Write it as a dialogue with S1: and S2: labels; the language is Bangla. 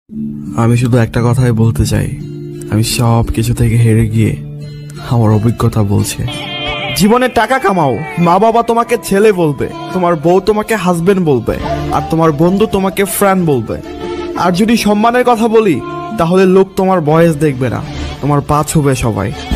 S1: আমি শুধু একটা কথাই বলতে চাই, আমি সব কিছু থেকে হেরে গিয়ে আমার অভিজ্ঞতা বলছে, জীবনে টাকা কামাও, মা বাবা তোমাকে ছেলে বলবে, তোমার বউ তোমাকে হাজবেন্ড বলবে, আর তোমার বন্ধু তোমাকে ফ্রেন্ড বলবে। আর যদি সম্মানের কথা বলি, তাহলে লোক তোমার বয়স দেখবে না, তোমার পা ছুবে সবাই।